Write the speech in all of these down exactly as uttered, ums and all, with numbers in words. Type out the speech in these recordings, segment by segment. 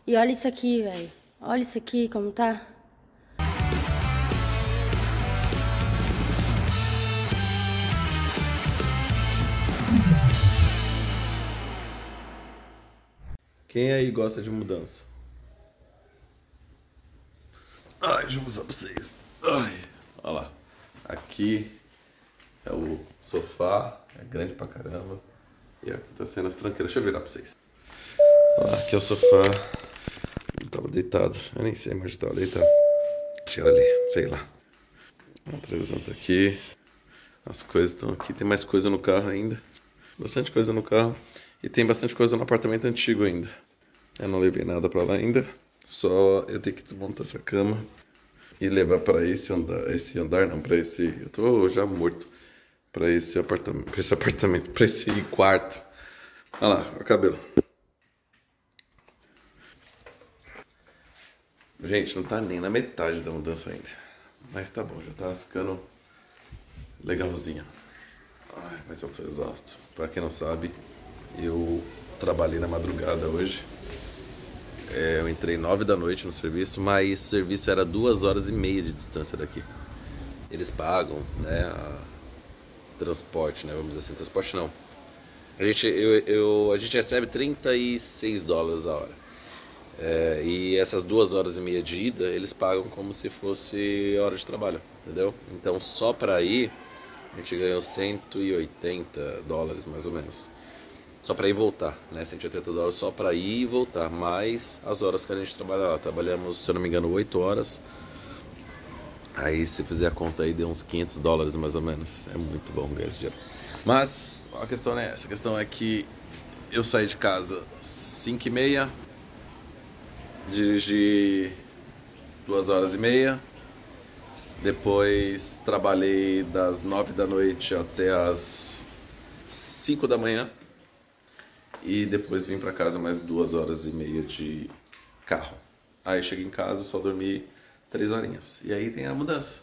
E olha isso aqui, velho. Olha isso aqui como tá. Quem aí gosta de mudança? Ai, deixa eu mostrar pra vocês. Ai, olha lá. Aqui é o sofá, é grande pra caramba. E aqui tá sendo as tranqueiras. Deixa eu virar pra vocês. Olha lá, aqui é o sofá. Eu tava deitado, eu nem sei mais onde tava deitado. Acho que era ali, sei lá. A televisão tá aqui. As coisas estão aqui. Tem mais coisa no carro ainda. Bastante coisa no carro. E tem bastante coisa no apartamento antigo ainda. Eu não levei nada pra lá ainda. Só eu tenho que desmontar essa cama e levar pra esse andar. Esse andar não, pra esse. Eu tô já morto. Pra esse apartamento. Pra esse apartamento. Pra esse quarto. Olha lá, o cabelo. Gente, não tá nem na metade da mudança ainda. Mas tá bom, já tá ficando legalzinho. Ai, mas eu tô exausto. Pra quem não sabe, eu trabalhei na madrugada hoje. É, eu entrei nove da noite no serviço, mas esse serviço era duas horas e meia de distância daqui. Eles pagam, né, a transporte, né, vamos dizer assim, transporte não. A gente, eu, eu, a gente recebe trinta e seis dólares a hora. É, e essas duas horas e meia de ida, eles pagam como se fosse hora de trabalho, entendeu? Então só para ir, a gente ganhou cento e oitenta dólares mais ou menos. Só para ir e voltar, né? cento e oitenta dólares só para ir e voltar, mais as horas que a gente trabalha lá. Trabalhamos, se eu não me engano, oito horas. Aí se fizer a conta aí, deu uns quinhentos dólares mais ou menos. É muito bom ganhar esse dinheiro. Mas a questão não é essa. A questão é que eu saí de casa cinco e meia, dirigi duas horas e meia. Depois trabalhei das nove da noite até as cinco da manhã. E depois vim pra casa mais duas horas e meia de carro. Aí cheguei em casa, só dormi três horinhas. E aí tem a mudança.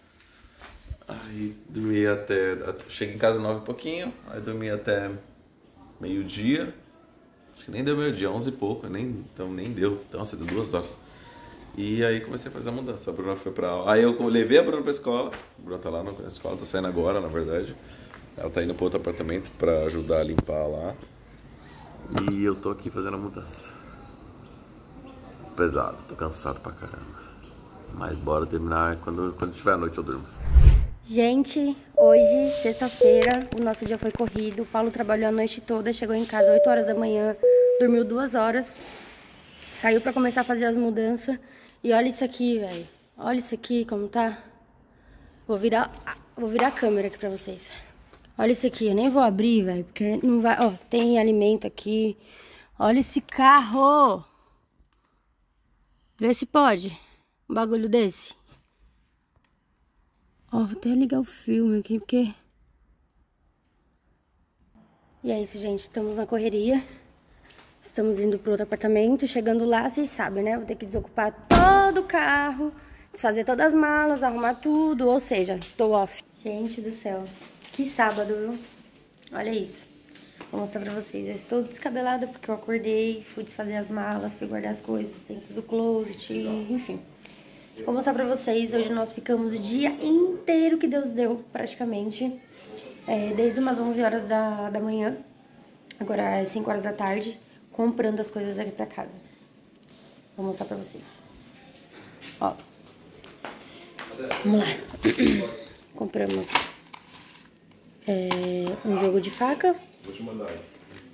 Aí dormi até... Cheguei em casa nove e pouquinho. Aí dormi até meio-dia. Acho que nem deu meio-dia, onze e pouco. Nem, então nem deu. Então, você deu duas horas. E aí comecei a fazer a mudança. A Bruna foi pra aula. Aí eu levei a Bruna pra escola. A Bruna tá lá na escola, tá saindo agora, na verdade. Ela tá indo pro outro apartamento pra ajudar a limpar lá. E eu tô aqui fazendo a mudança. Pesado, tô cansado pra caramba. Mas bora terminar, quando, quando tiver a noite eu durmo. Gente, hoje, sexta-feira, o nosso dia foi corrido. O Paulo trabalhou a noite toda, chegou em casa oito horas da manhã, dormiu duas horas, saiu pra começar a fazer as mudanças. E olha isso aqui, velho. Olha isso aqui como tá. Vou virar, vou virar a câmera aqui pra vocês. Olha isso aqui, eu nem vou abrir, velho, porque não vai... Ó, tem alimento aqui. Olha esse carro. Vê se pode um bagulho desse. Ó, vou até ligar o filme aqui, porque... E é isso, gente, estamos na correria. Estamos indo pro outro apartamento. Chegando lá, vocês sabem, né? Vou ter que desocupar todo o carro, desfazer todas as malas, arrumar tudo. Ou seja, estou off. Gente do céu, que sábado, viu? Olha isso. Vou mostrar pra vocês. Eu estou descabelada porque eu acordei, fui desfazer as malas, fui guardar as coisas dentro do closet, enfim. Vou mostrar pra vocês. Hoje nós ficamos o dia inteiro que Deus deu, praticamente. É, desde umas onze horas da, da manhã, agora é cinco horas da tarde, comprando as coisas aqui pra casa. Vou mostrar pra vocês. Ó. Vamos lá. Compramos é, um jogo de faca. Vou te mandar aí.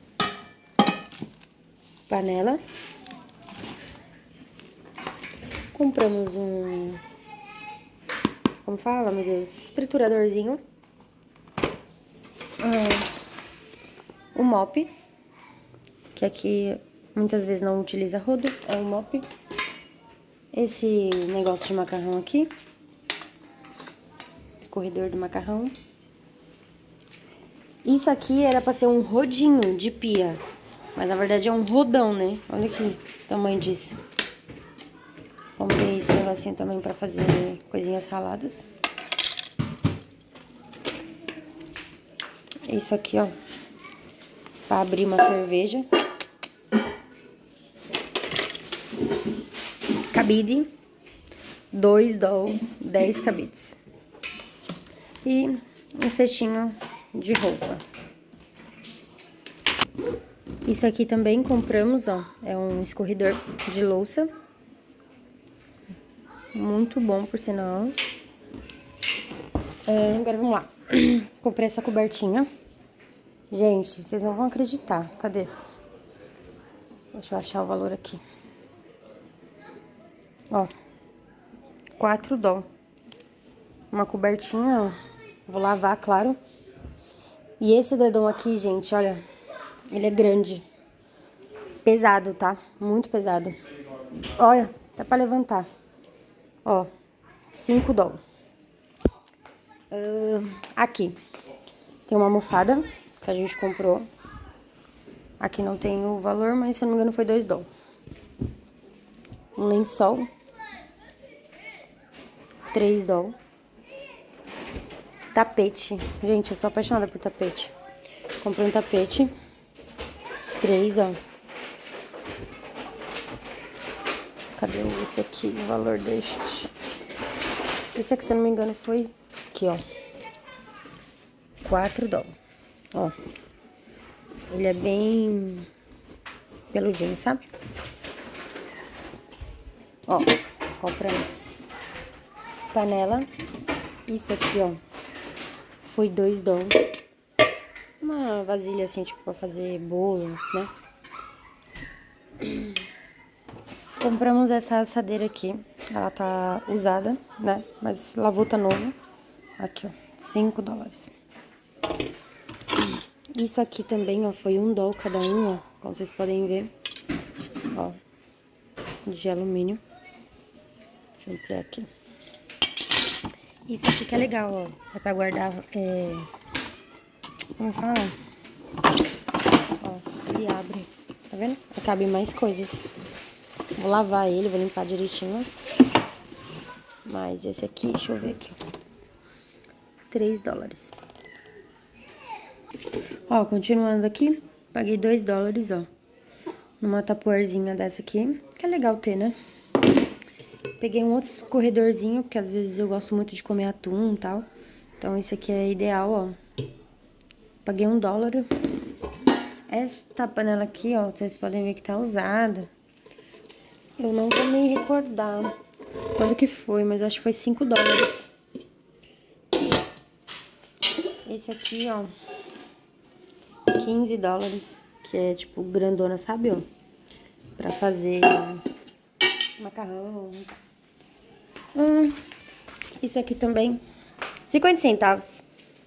Panela. Compramos um... Como fala, meu Deus? Trituradorzinho. Um, um mop. Que aqui muitas vezes não utiliza rodo. É um mop. Esse negócio de macarrão aqui. Escorredor do macarrão. Isso aqui era pra ser um rodinho de pia. Mas na verdade é um rodão, né? Olha aqui o tamanho disso. Comprei esse negocinho também pra fazer coisinhas raladas. Isso aqui, ó. Pra abrir uma cerveja. cabide, dois doll, dez cabides. E um cestinho de roupa. Isso aqui também compramos, ó, é um escorredor de louça. Muito bom, por sinal. É, agora vamos lá. Comprei essa cobertinha. Gente, vocês não vão acreditar. Cadê? Deixa eu achar o valor aqui. Ó, quatro doll. Uma cobertinha, ó. Vou lavar, claro. E esse edredom aqui, gente, olha, ele é grande. Pesado, tá? Muito pesado. Olha, até pra levantar. Ó, cinco doll. Uh, aqui tem uma almofada que a gente comprou. Aqui não tem o valor, mas se eu não me engano foi dois doll. Um lençol. três doll. Tapete. Gente, eu sou apaixonada por tapete. Comprei um tapete. três, ó. Cadê esse aqui? O valor deste. Esse aqui, se eu não me engano, foi aqui, ó. quatro doll. Ó. Ele é bem peludinho, sabe? Ó, compramos panela. Isso aqui, ó, foi dois doll. Uma vasilha assim, tipo, pra fazer bolo, né? Compramos essa assadeira aqui. Ela tá usada, né? Mas lavou, tá novo. Aqui, ó, cinco dólares. Isso aqui também, ó, foi um doll cada um, ó. Como vocês podem ver. Ó, de alumínio. Deixa eu ampliar aqui. Isso aqui que é legal, ó. É pra guardar, é... como fala? Ó, ele abre. Tá vendo? Cabe mais coisas. Vou lavar ele, vou limpar direitinho. Mas esse aqui, deixa eu ver aqui. três dólares. Ó, continuando aqui. Paguei dois dólares, ó. Numa tapuerzinha dessa aqui. Que é legal ter, né? Peguei um outro corredorzinho, porque às vezes eu gosto muito de comer atum e tal. Então esse aqui é ideal, ó. Paguei um dólar. Esta panela aqui, ó, vocês podem ver que tá usada. Eu não vou me recordar quando que foi, mas acho que foi cinco dólares. Esse aqui, ó, quinze dólares, que é tipo grandona, sabe, ó? Pra fazer macarrão. Hum, isso aqui também, cinquenta centavos.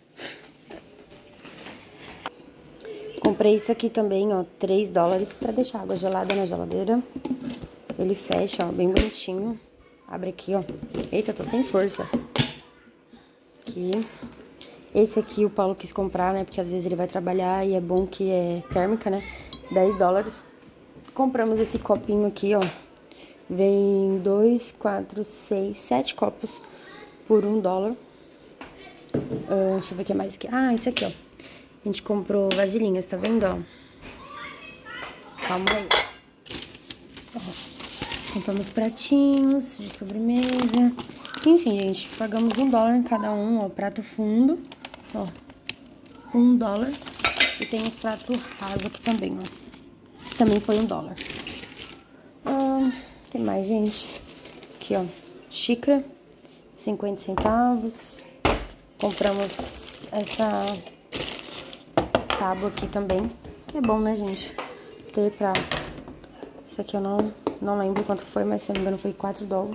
Comprei isso aqui também, ó, três dólares pra deixar água gelada na geladeira. Ele fecha, ó, bem bonitinho. Abre aqui, ó. Eita, tô sem força. Aqui. Esse aqui o Paulo quis comprar, né, porque às vezes ele vai trabalhar e é bom que é térmica, né, dez dólares. Compramos esse copinho aqui, ó. Vem dois, quatro, seis, sete copos por um dólar. Uh, deixa eu ver o que mais aqui. Ah, isso aqui, ó. A gente comprou vasilhinhas, tá vendo, ó? Calma aí. Ó, compramos pratinhos de sobremesa. Enfim, gente, pagamos um dólar em cada um, ó. Prato fundo, ó. Um dólar. E tem os pratos rasos aqui também, ó. Também foi um dólar. Ah, tem mais, gente. Aqui, ó. Xícara, cinquenta centavos. Compramos essa tábua aqui também, que é bom, né, gente? Ter pra... Isso aqui eu não, não lembro quanto foi, mas se eu não me engano foi quatro dólares.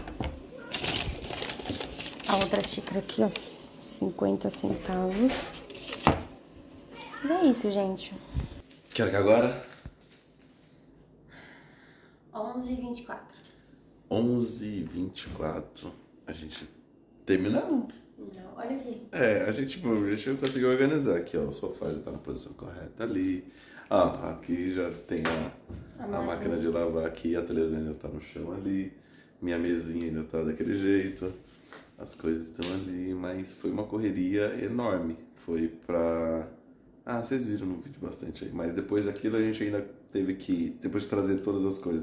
A outra xícara aqui, ó, cinquenta centavos. E é isso, gente. Que hora que é agora? onze e vinte e quatro. onze e vinte e quatro. A gente terminou? Não, olha aqui. É, a gente, tipo, a gente conseguiu organizar aqui, ó. O sofá já tá na posição correta ali. Ah, aqui já tem a, a, a máquina. máquina de lavar aqui, a televisão ainda tá no chão ali. Minha mesinha ainda tá daquele jeito. As coisas estão ali, mas foi uma correria enorme. Foi pra... Ah, vocês viram no vídeo bastante aí. Mas depois daquilo a gente ainda teve que, depois de trazer todas as coisas,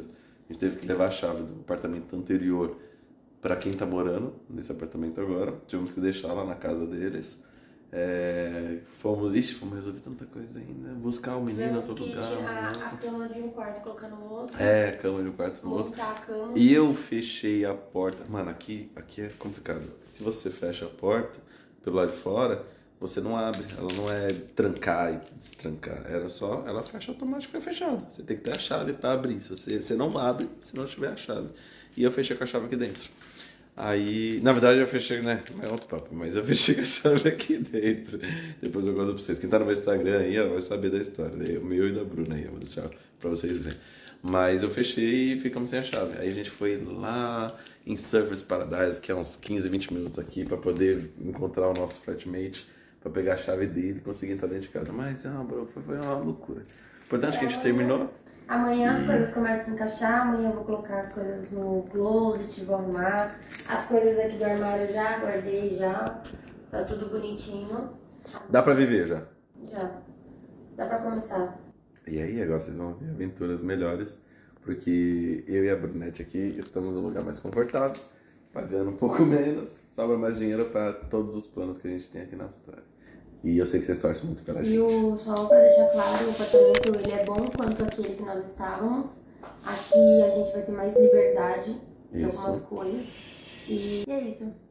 A gente teve que levar a chave do apartamento anterior para quem tá morando nesse apartamento agora. Tivemos que deixar lá na casa deles. É, fomos, ixi, fomos resolver tanta coisa ainda. Buscar o menino em outro lugar. Tirar a cama de um quarto e colocar no outro. É, cama de um quarto no outro. Montar a cama. E eu fechei a porta. Mano, aqui, aqui é complicado. Se você fecha a porta pelo lado de fora, você não abre. Ela não é trancar e destrancar. Era só, ela fecha automático e fica fechada. Você tem que ter a chave para abrir. Se você, você não abre se não tiver a chave. E eu fechei com a chave aqui dentro. Aí, na verdade eu fechei, né, é outro papo, mas eu fechei com a chave aqui dentro. Depois eu conto pra vocês. Quem tá no meu Instagram aí, ó, vai saber da história, né? O meu e da Bruna aí, eu vou deixar pra vocês verem. Mas eu fechei e ficamos sem a chave. Aí a gente foi lá em Surfers Paradise, que é uns quinze, vinte minutos aqui, pra poder encontrar o nosso flatmate, pra pegar a chave dele e conseguir entrar dentro de casa. Mas, ah, bro, foi, foi uma loucura. Importante que a gente terminou. Amanhã as coisas começam a se encaixar, amanhã eu vou colocar as coisas no closet, vou arrumar. As coisas aqui do armário eu já guardei, já. Tá tudo bonitinho. Dá pra viver já? Já. Dá pra começar. E aí, agora vocês vão ver aventuras melhores, porque eu e a Brunete aqui estamos num lugar mais confortável, pagando um pouco menos, sobra mais dinheiro para todos os planos que a gente tem aqui na Austrália. E eu sei que vocês torcem muito pela gente. E o, só para deixar claro, o apartamento ele é bom quanto aquele que nós estávamos. Aqui a gente vai ter mais liberdade de algumas coisas. E é isso.